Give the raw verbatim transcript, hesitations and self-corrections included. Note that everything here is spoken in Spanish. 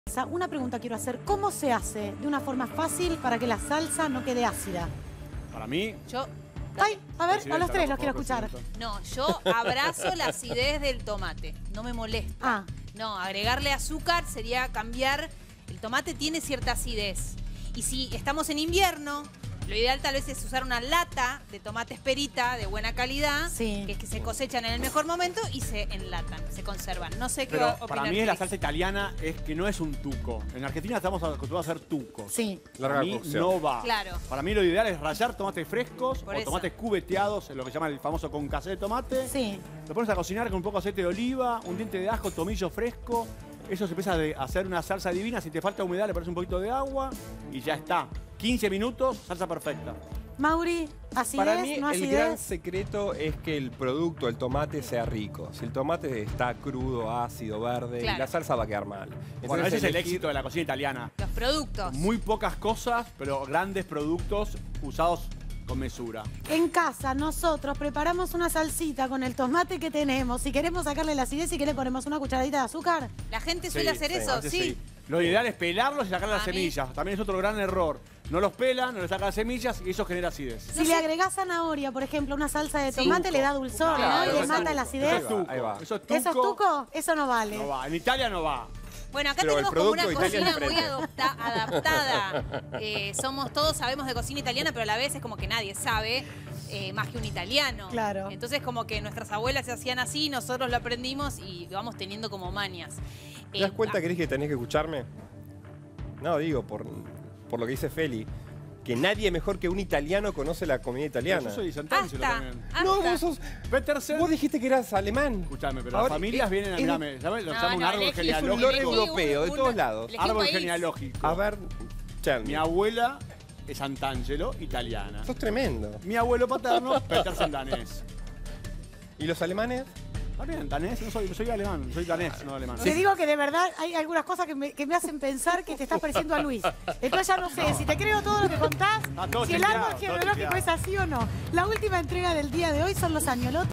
Una pregunta quiero hacer. ¿Cómo se hace de una forma fácil para que la salsa no quede ácida? Para mí... Yo... Ay, a ver, a los tres los quiero escuchar. No, yo abrazo la acidez del tomate. No me molesta. Ah. No, agregarle azúcar sería cambiar... El tomate tiene cierta acidez. Y si estamos en invierno, lo ideal tal vez es usar una lata de tomate esperita de buena calidad, sí, que, es que se cocechan en el mejor momento y se enlatan, se conservan. No sé qué Pero va a opinar para mí es la Cris. salsa italiana es que no es un tuco. En Argentina estamos acostumbrados a hacer tucos. Sí. Para Larga mí cocción. no va. Claro. Para mí lo ideal es rallar tomates frescos Por o eso. tomates cubeteados, lo que llaman el famoso concassé de tomate. Sí. Lo pones a cocinar con un poco de aceite de oliva, un diente de ajo, tomillo fresco. Eso se empieza a hacer una salsa divina. Si te falta humedad, le pones un poquito de agua y ya está. quince minutos, salsa perfecta. Mauri, acidez, Para mí no el acidez. gran secreto es que el producto, el tomate, sea rico. Si el tomate está crudo, ácido, verde, Claro. la salsa va a quedar mal. Bueno, ese es el elegir- éxito de la cocina italiana. Los productos. Muy pocas cosas, pero grandes productos usados con mesura. En casa nosotros preparamos una salsita con el tomate que tenemos. Si queremos sacarle la acidez, si querés ponemos una cucharadita de azúcar. La gente suele Sí, hacer sí, eso, Antes sí. Lo ideal es pelarlos y sacar las A mí- semillas. También es otro gran error. No los pelan, no le sacan las semillas y eso genera acidez. Si le agregás zanahoria, por ejemplo, una salsa de Sí. tomate, le da dulzor, Claro, ¿no? Y eso le es mata tuco. la Eso acidez. es tuco. Ahí va. Eso es tuco. ¿Eso es tuco? Eso no vale. No va. En Italia no va. Bueno, acá Pero el tenemos como una producto italiano cocina muy enfrente. adopta- adaptada. Eh, somos, todos sabemos de cocina italiana, pero a la vez es como que nadie sabe eh, más que un italiano. Claro. Entonces como que nuestras abuelas se hacían así, nosotros lo aprendimos y vamos teniendo como mañas. ¿Te das Eh, cuenta, Cris, que tenés que escucharme? No, digo, por, por lo que dice Feli, que nadie mejor que un italiano conoce la comida italiana. Yo soy de Sant'Angelo Hasta, también. hasta. No, vos sos... Petersen. Vos dijiste que eras alemán. Escuchame, pero Ahora, las familias es- vienen a es- mirarme. ¿Sabes? Lo No, llama un no, árbol elegí- Es un genealógico. lore elegí europeo, de un- todos lados. elegí un Árbol país. genealógico. A ver, Chen, Mi abuela es Sant'Angelo, italiana. sos tremendo. Mi abuelo paterno, Petersen danés. ¿Y los alemanes? Está bien, danés, no soy, soy alemán, soy danés, no alemán. Te digo que de verdad hay algunas cosas que me, que me hacen pensar que te estás pareciendo a Luis. Entonces ya no sé si te creo todo lo que contás, Está todo si el chequeado, árbol todo genealógico chequeado. es así o no. La última entrega del día de hoy son los añolotes.